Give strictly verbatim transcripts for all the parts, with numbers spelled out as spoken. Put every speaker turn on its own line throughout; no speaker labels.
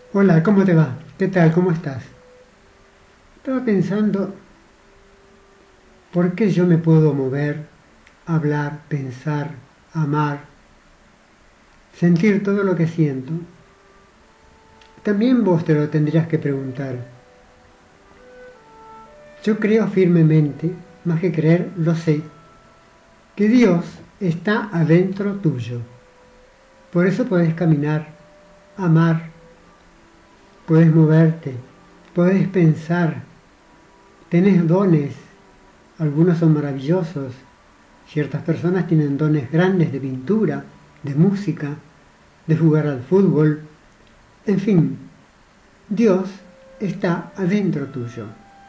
Hola, ¿cómo te va? ¿Qué tal? ¿Cómo estás? Estaba pensando, ¿por qué yo me puedo mover, hablar, pensar, amar, sentir todo lo que siento? También vos te lo tendrías que preguntar. Yo creo firmemente, más que creer, lo sé, que Dios está adentro tuyo. Por eso podés caminar, amar, podés moverte, podés pensar, tenés dones, algunos son maravillosos. Ciertas personas tienen dones grandes de pintura, de música, de jugar al fútbol. En fin, Dios está adentro tuyo.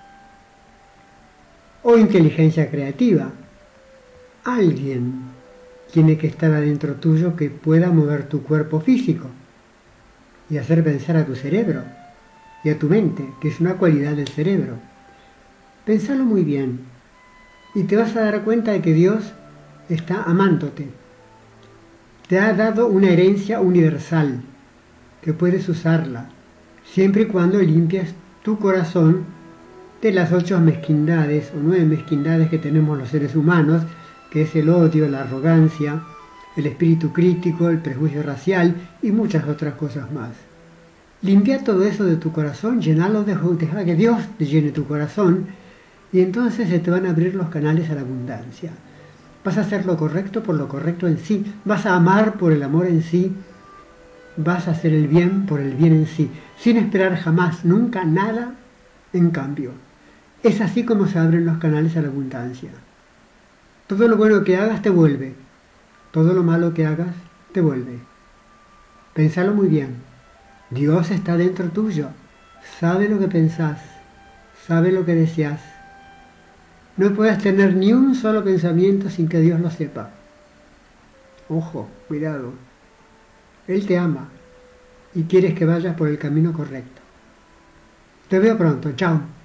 O inteligencia creativa. Alguien tiene que estar adentro tuyo que pueda mover tu cuerpo físico y hacer pensar a tu cerebro y a tu mente, que es una cualidad del cerebro. Pensalo muy bien y te vas a dar cuenta de que Dios está amándote. Te ha dado una herencia universal que puedes usarla, siempre y cuando limpies tu corazón de las ocho mezquindades o nueve mezquindades que tenemos los seres humanos, que es el odio, la arrogancia, el espíritu crítico, el prejuicio racial y muchas otras cosas más. Limpia todo eso de tu corazón, llenalo de deja que Dios te llene tu corazón y entonces se te van a abrir los canales a la abundancia. Vas a hacer lo correcto por lo correcto en sí, vas a amar por el amor en sí, vas a hacer el bien por el bien en sí, sin esperar jamás, nunca, nada en cambio. Es así como se abren los canales a la abundancia. Todo lo bueno que hagas te vuelve, todo lo malo que hagas te vuelve. Pensalo muy bien. Dios está dentro tuyo, sabe lo que pensás, sabe lo que deseas. No puedes tener ni un solo pensamiento sin que Dios lo sepa. Ojo, cuidado. Él te ama y quieres que vayas por el camino correcto. Te veo pronto, chao.